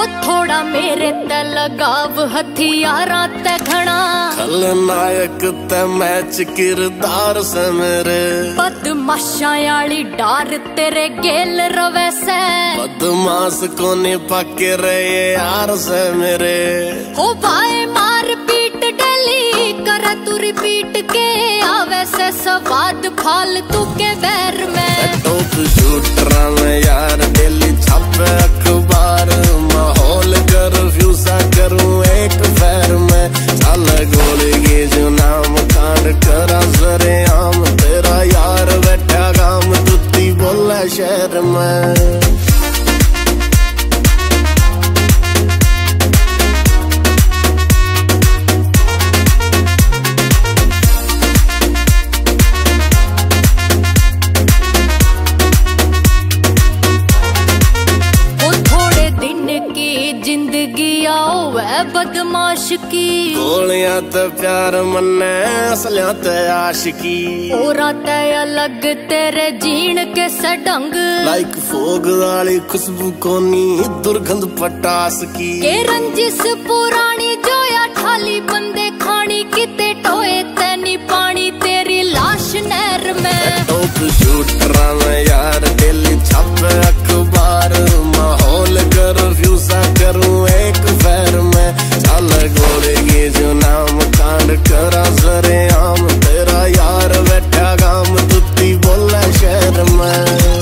थोड़ा मेरे ते लगाव हथियारा ते घना खलनायक ते मैच किरदार से मेरे बदमाशा आली डार तेरे गेल रवे से बदमाश कोने पके रहे यार से मेरे हो भाई मार पीट डेली कर तू रिपीट के आवे से स्वाद फालतू के बैर में टॉप शूटरा में यार डेली छापे अखबार माहौल कर्फ्यू सा करूं एक पैर में चल गोली के जो नाम कांड करा सरे आम तेरा यार बैठा गाम तुत्ती बोला शहर में बदमाश की गोलियां ते प्यार मन्ने असलियां ते आशिकी औरा ते अलग तेरे जीण के सडंग लाइक फोग वाली खुशबू कोनी दुर्गंध पटास की के रंजिश पुरानी जोया ठाली बंदे खानी किते टोए तैनी पानी तेरी लाश नहर में टॉप शूटरा में यार डेली छापे अखबार माहौल कर्फ्यू सा करूं एक पैर में चल गोले के जो नाम कांड करा सरे आम तेरा यार बैठा गाम तुत्ती बोला शहर में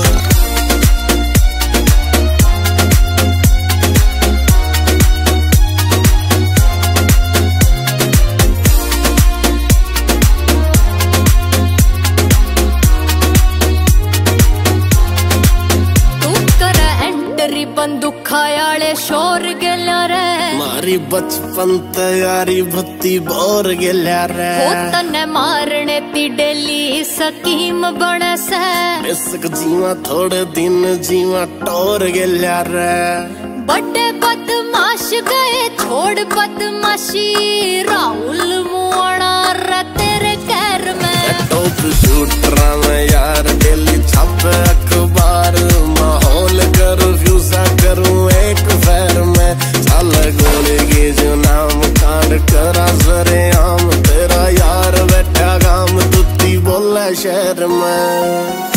बंदूखायाले शोर गेल्या रे मारी बचपन तैयारी भत्ती बोर गेल्या रे हो तने मारने ती डेली सकीम बने से बेसक जीवा थोड़े दिन जीवा टोर गेल्या रे बड़े बदमाश गए छोड़ बदमाशी राहुल मुआना रे तेरे कैर में टॉप शूटरा में यार डेली छापे अखबार माहौल कर्फ्यू सा करूं एक पैर में चल गोली के जो नाम कांड करा सरे आम तेरा यार बैठा गाम तुत्ती बोला शहर में।